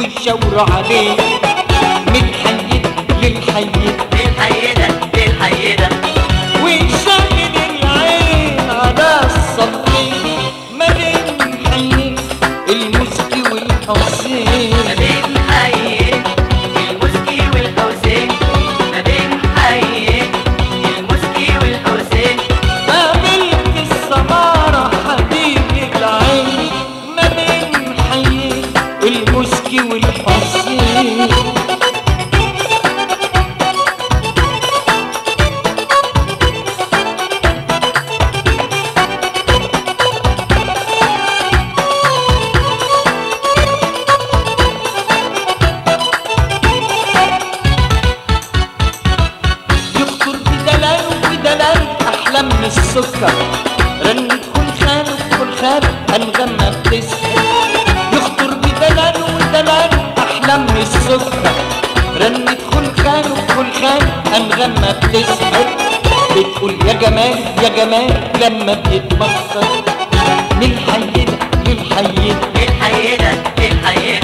ويشاوروا عليه. من حيدة للحيدة للحيدة للحيدة ويشاهد العين على الصفين ما بين حي المسكي والحسين. ما بين حي المسكي والحسين. ما بين حي المسكي والحسين. قابلت السمارة حبيب العين ما بين حي المسكي والحسين. من السكر رنت خلخال وخلخال أنغمة بتسحر. يخطر بدلال ودلال أحلى من السكر رنت خلخال وخلخال أنغمة بتسحر. بتقول يا جمال يا جمال لما بيتبخر. من الحيدة للحيدة للحيدة للحيدة